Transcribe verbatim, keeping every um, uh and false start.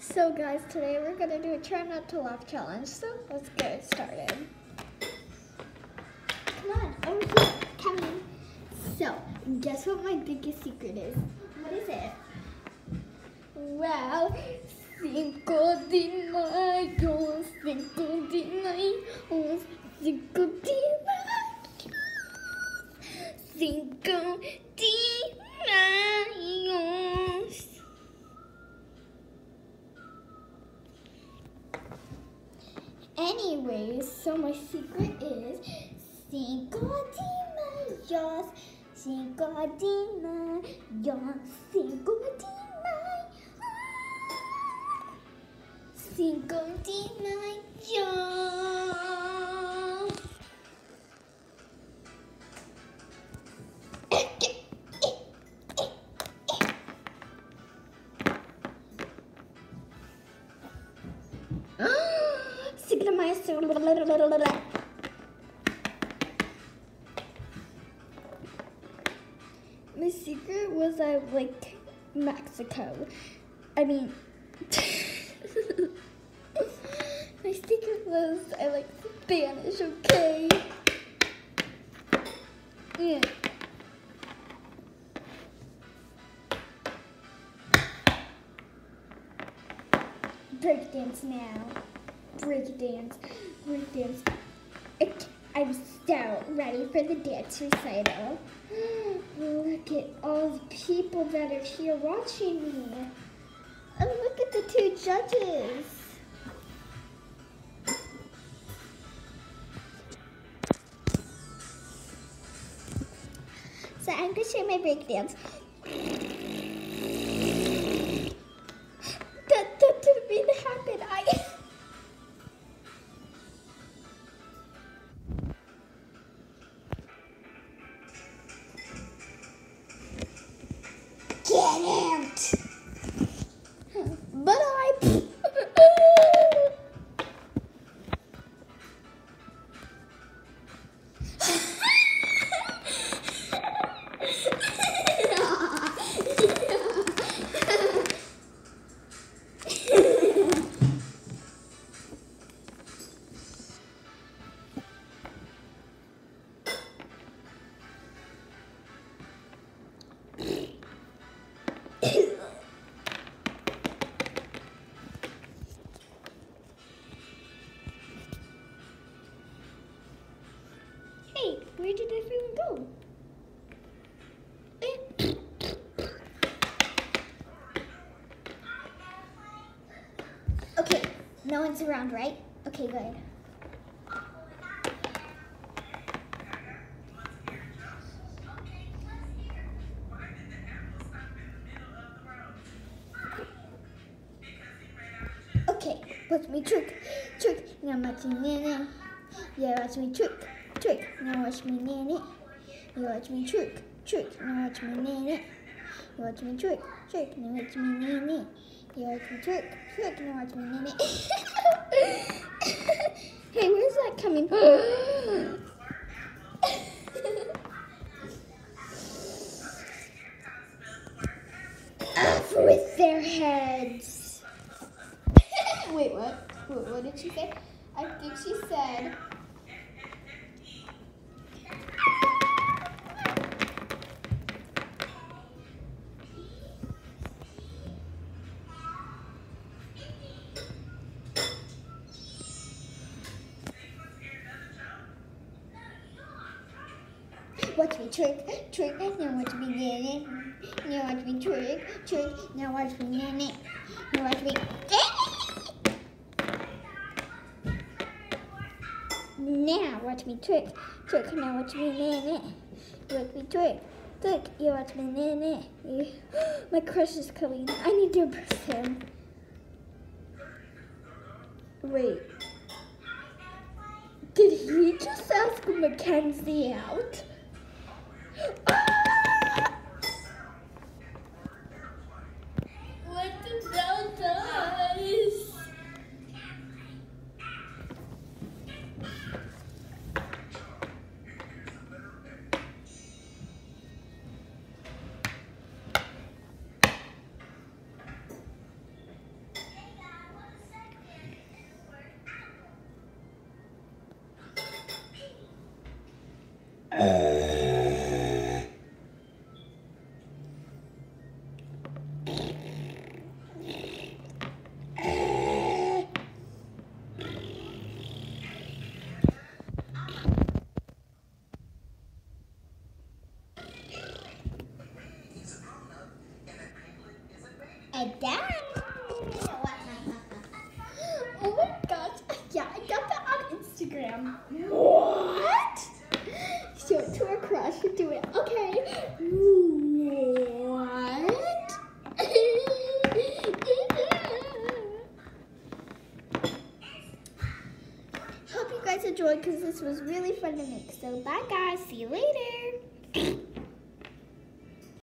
So guys, today we're gonna do a try not to laugh challenge. So let's get started. Come on, over here, come in. So, guess what my biggest secret is? What is it? Well, Cinco de Mayo, Cinco de Mayo, Cinco de Mayo, Cinco de Mayo. Anyways, so my secret is Cinco de Mayo, Cinco de Mayo, Cinco de Mayo, Cinco de Mayo. Cinco de Mayo. My secret was I liked Mexico. I mean, my secret was I like Spanish, okay? Yeah. Break dance now. Break dance. Break dance. I'm so ready for the dance recital. Look at all the people that are here watching me. And look at the two judges. So I'm gonna show my break dance. That, that didn't mean to happen. I Get out! But I... Hey, where did everyone go? Okay, no one's around, right? Okay, good. Okay, watch me trick, trick. Now watch me nanny. Yeah, watch me trick, trick. Now watch me nanny. You watch me trick, trick. Now watch me nanny. You watch me trick, trick. Now watch me nanny. You watch me trick, trick. Now watch me nanny. Hey, where's that coming from? Off with their heads. Wait, what? what? What did she say? I think she said... Watch me trick, trick, now watch me nanny. Now watch me trick, trick, now watch me nanny. Now watch me... Now watch me trick, trick, now watch me nanny. Watch me trick, trick, you watch me nanny. My crush is coming, I need to impress him. Wait. Did he just ask Mackenzie out? Ah! What the bell does? And done. Oh my gosh. Yeah, I got that on Instagram. What? Show it to our crush and do it. Okay. What? Hope you guys enjoyed because this was really fun to make. So bye guys. See you later.